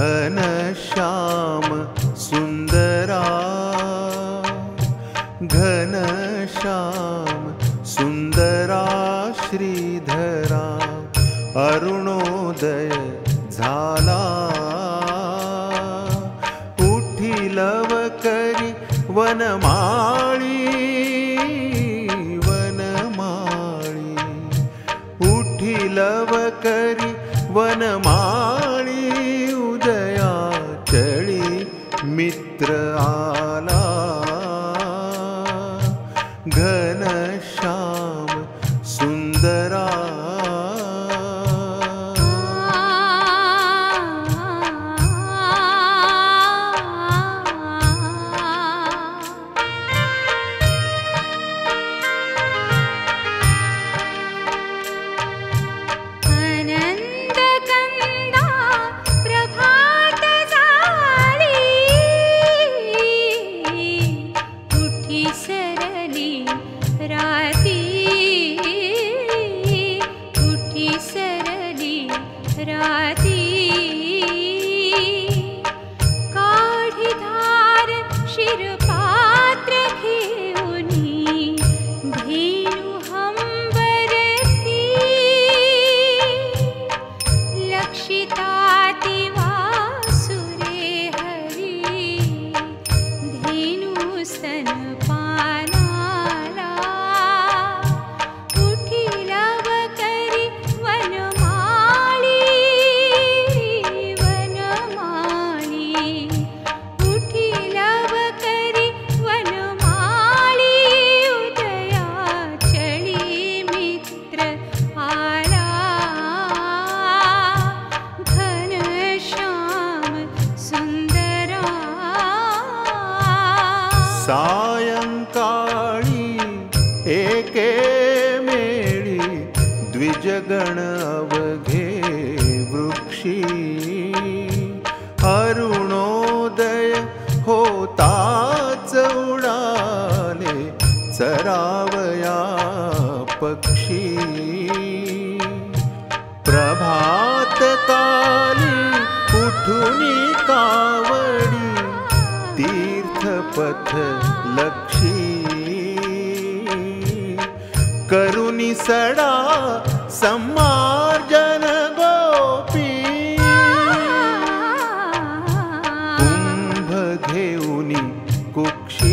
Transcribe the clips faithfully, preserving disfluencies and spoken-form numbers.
घनश्याम सुंदरा घनश्याम सुंदरा श्रीधरा अरुणोदय झाला उठी लवकरी वनमाळी वनमाळी उठी लवकरी वनमाळी उदया चळी मित्र आला घनश्याम सुंदरा सायंकाळी एके मेळी द्विजगण अवघे वृक्षी अरुणोदय होताच उडाले चरावया पक्षी प्रभातकाली उठुनी कावडी तीर्थपथ लक्षी करुणी सडा सम्मार्जन गोपी कुंभ घेऊनी कुक्षी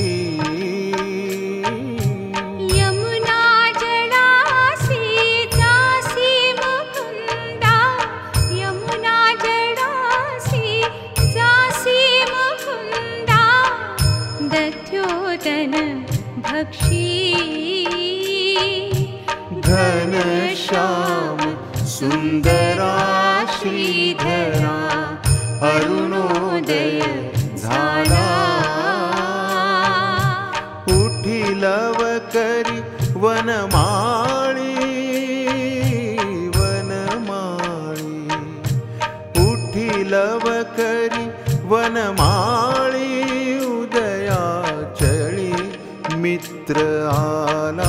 घनश्याम सुंदरा श्रीधरा अरुणोदय झाला उठी लवकरी वनमाळी वनमाळी उठी लवकरी वनमाळी उदया चळी मित्र आला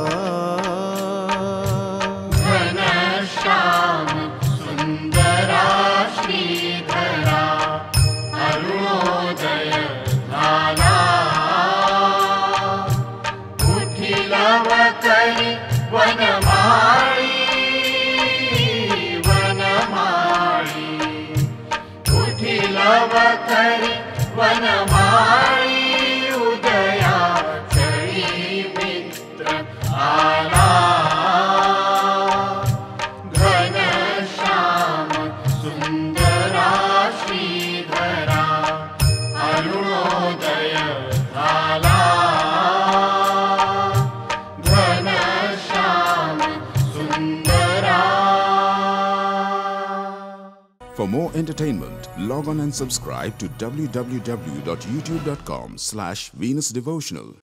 घनश्याम सुंदरा श्रीधरा अरुणोदय झाला उठी लवकरी वनमाळी वनमाळी उठी लवकरी वनमाळी उदया चळी मित्र आला घनश्याम सुंदरा श्रीधरा अरुणोदय झाला घनश्याम सुंदरा. For more entertainment, log on and subscribe to w w w dot youtube dot com slash Venus Devotional.